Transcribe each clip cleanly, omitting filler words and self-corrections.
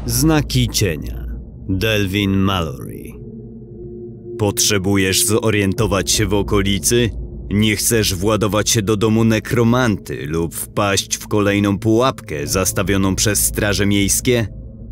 Znaki cienia. Delvin Mallory. Potrzebujesz zorientować się w okolicy? Nie chcesz władować się do domu nekromanty lub wpaść w kolejną pułapkę zastawioną przez straże miejskie?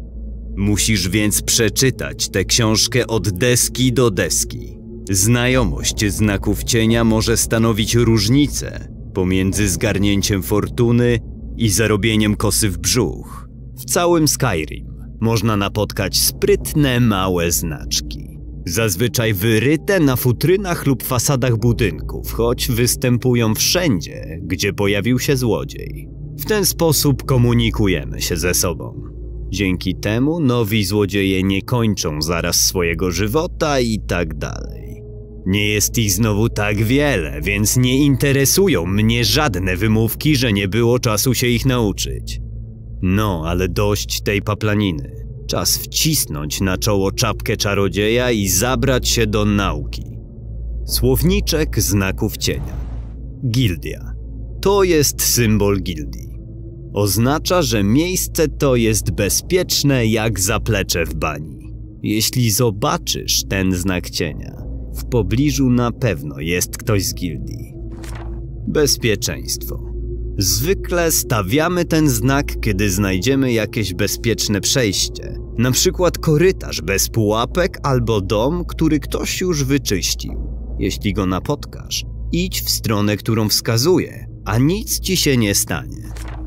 Musisz więc przeczytać tę książkę od deski do deski. Znajomość znaków cienia może stanowić różnicę pomiędzy zgarnięciem fortuny i zarobieniem kosy w brzuch. W całym Skyrim można napotkać sprytne, małe znaczki. Zazwyczaj wyryte na futrynach lub fasadach budynków, choć występują wszędzie, gdzie pojawił się złodziej. W ten sposób komunikujemy się ze sobą. Dzięki temu nowi złodzieje nie kończą zaraz swojego żywota i tak dalej. Nie jest ich znowu tak wiele, więc nie interesują mnie żadne wymówki, że nie było czasu się ich nauczyć. No, ale dość tej paplaniny. Czas wcisnąć na czoło czapkę czarodzieja i zabrać się do nauki. Słowniczek znaków cienia. Gildia. To jest symbol gildii. Oznacza, że miejsce to jest bezpieczne jak zaplecze w bani. Jeśli zobaczysz ten znak cienia, w pobliżu na pewno jest ktoś z gildii. Bezpieczeństwo. Zwykle stawiamy ten znak, kiedy znajdziemy jakieś bezpieczne przejście, na przykład korytarz bez pułapek albo dom, który ktoś już wyczyścił. Jeśli go napotkasz, idź w stronę, którą wskazuje, a nic ci się nie stanie.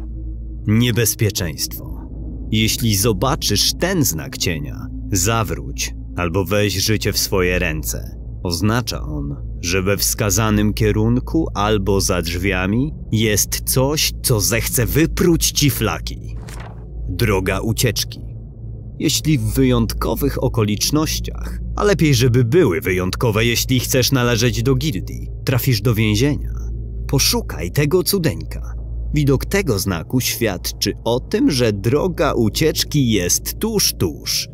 Niebezpieczeństwo. Jeśli zobaczysz ten znak cienia, zawróć albo weź życie w swoje ręce. Oznacza on, że we wskazanym kierunku albo za drzwiami jest coś, co zechce wypruć ci flaki. Droga ucieczki. Jeśli w wyjątkowych okolicznościach, a lepiej żeby były wyjątkowe, jeśli chcesz należeć do gildii, trafisz do więzienia, poszukaj tego cudeńka. Widok tego znaku świadczy o tym, że droga ucieczki jest tuż.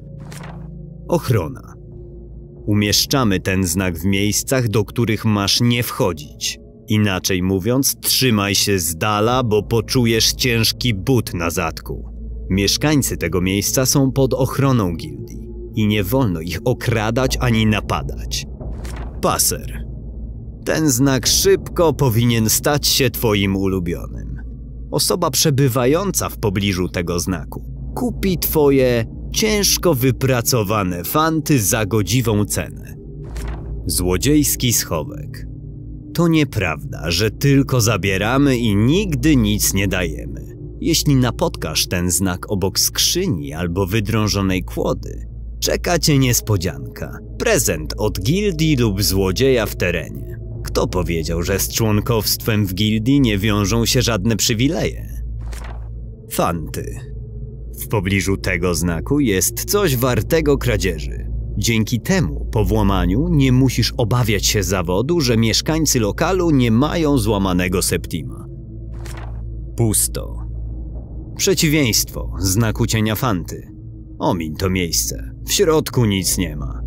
Ochrona. Umieszczamy ten znak w miejscach, do których masz nie wchodzić. Inaczej mówiąc, trzymaj się z dala, bo poczujesz ciężki but na zadku. Mieszkańcy tego miejsca są pod ochroną gildii i nie wolno ich okradać ani napadać. Paser. Ten znak szybko powinien stać się twoim ulubionym. Osoba przebywająca w pobliżu tego znaku kupi twoje ciężko wypracowane fanty za godziwą cenę. Złodziejski schowek. To nieprawda, że tylko zabieramy i nigdy nic nie dajemy. Jeśli napotkasz ten znak obok skrzyni albo wydrążonej kłody, czeka cię niespodzianka. Prezent od gildii lub złodzieja w terenie. Kto powiedział, że z członkowstwem w gildii nie wiążą się żadne przywileje? Fanty. W pobliżu tego znaku jest coś wartego kradzieży. Dzięki temu, po włamaniu, nie musisz obawiać się zawodu, że mieszkańcy lokalu nie mają złamanego septima. Pusto. Przeciwieństwo znaku cienia fanty. Omiń to miejsce. W środku nic nie ma.